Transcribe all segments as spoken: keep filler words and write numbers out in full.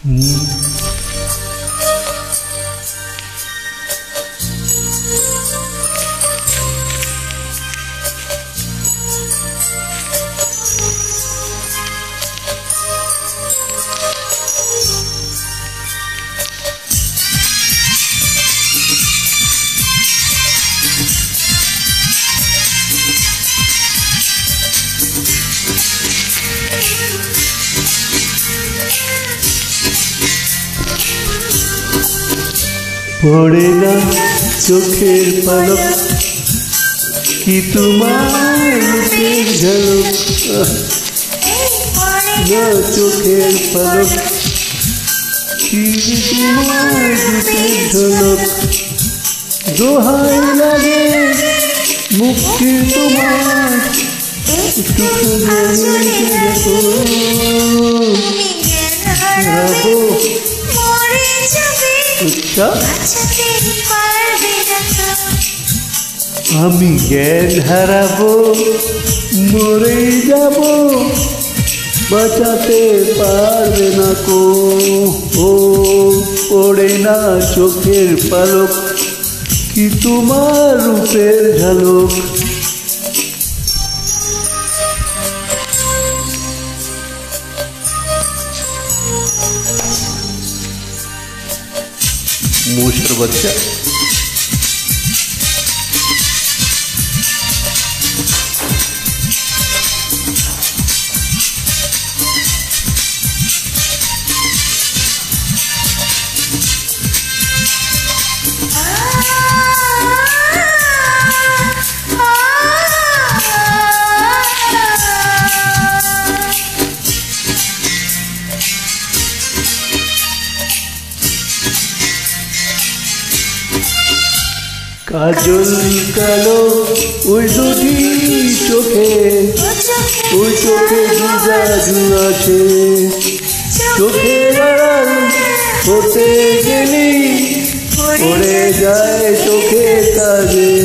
পড়ে না চোখের পলক কি তোমার রূপের ঝলক না চোখের পলক কি তোমার রূপের ঝলক দোহাই লাগে মুক্তি তোমার আমি জ্ঞান হারাবো মরে যাব বাঁচাতে পারবে না কো ও পড়ে না চোখের পলক কি তোমার রূপের ঝলক मूसर बच्चा কাজল কালো ওই দুটি চোখে ওই চোখে দুজাদু আছে চোখের আড়াল হতে গেলি পড়ে যায় চোখের কাজে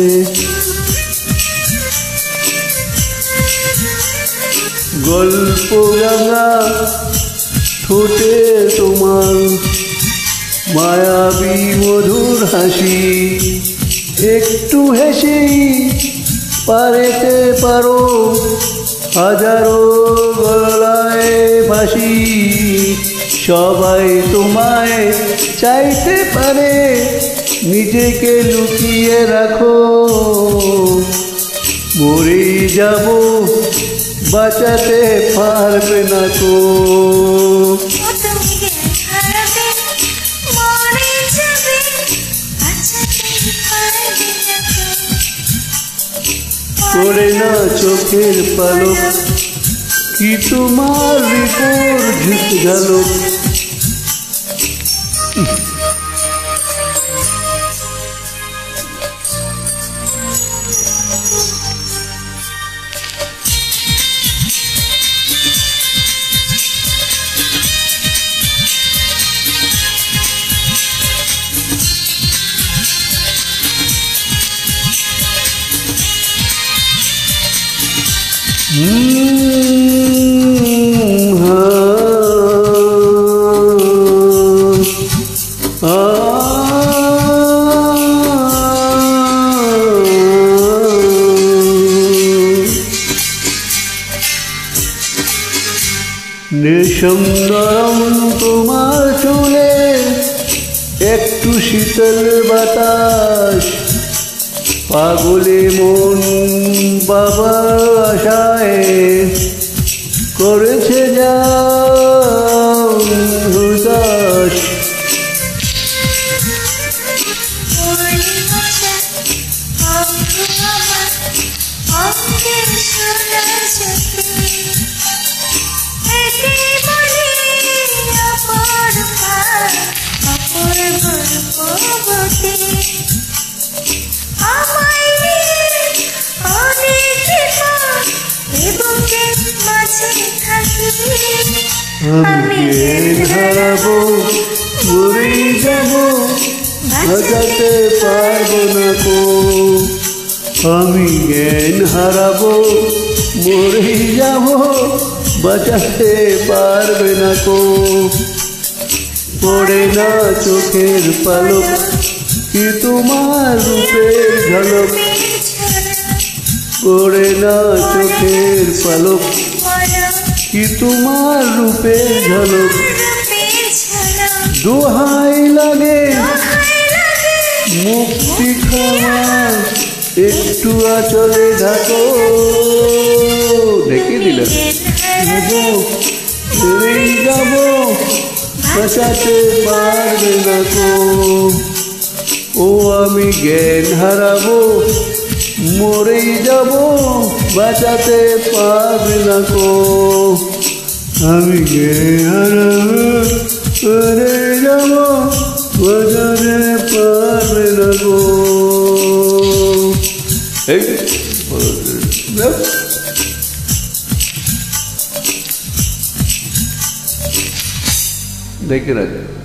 গল্প রাঙা ঠোঁটে তোমার মায়াবী মধুর হাসি একটু হেসে পারেতে পারো হাজারো গলায় ফাঁসি সবাই তোমায় চাইতে পারে নিজেকে লুকিয়ে রাখো মরে যাব বাঁচাতে পারবে না কো পড়ে না চোখের পলক কি তোমার রূপের ঝলক রেশম নরম তোমার চুলে একটু শীতল বাতাস পাগলে মন বাবা আশায় করেছে যা উদাস আমি জ্ঞান হারাবো মরে যাব বাঁচাতে পারবো না কো আমি জ্ঞান হারাবো মরে যাব বাঁচাতে পারবে না কো পড়ে না চোখের পলক কি তোমার রূপের ঝলক পড়ে না চোখের পলক কি তোমার রূপের ঝলক দোহাই লাগে মুক্তি খাওয়ার একটু আঁচলে ঢাকো ঢেকে দিলেন ছেড়েই যাব বাঁচাতে পারবে না কো ও আমি জ্ঞান হারাবো মরেই যাব বাঁচাতে পারবে না কো আমি জ্ঞান হারাবো মরে যাব বাঁচাতে পারবে না কো এই দেখে রাখবেন।